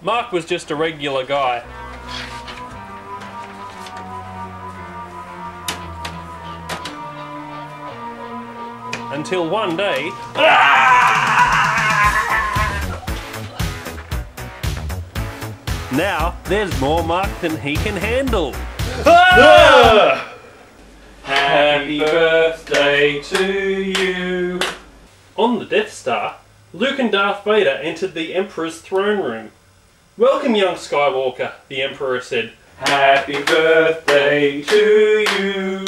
Mark was just a regular guy. Until one day... Now, there's more Mark than he can handle. Happy birthday to you. On the Death Star, Luke and Darth Vader entered the Emperor's throne room. "Welcome, young Skywalker," the Emperor said. Happy birthday to you.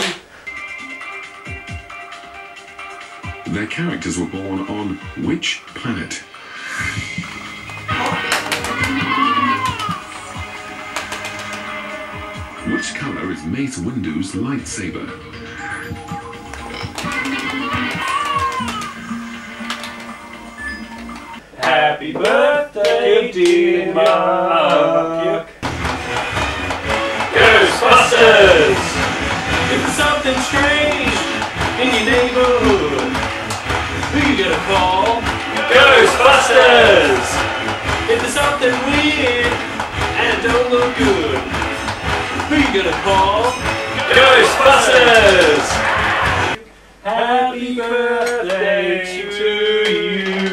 Their characters were born on which planet? Which colour is Mace Windu's lightsaber? Happy birthday, dear Mark. Ghostbusters! If there's something strange in your neighborhood, who you gonna call? Ghostbusters! If there's something weird and it don't look good, who you gonna call? Ghostbusters! Happy birthday to you.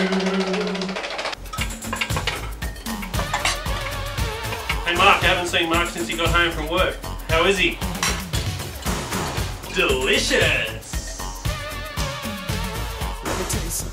Hey Mark, I haven't seen Mark since he got home from work. How is he? Delicious! Let me tell you something.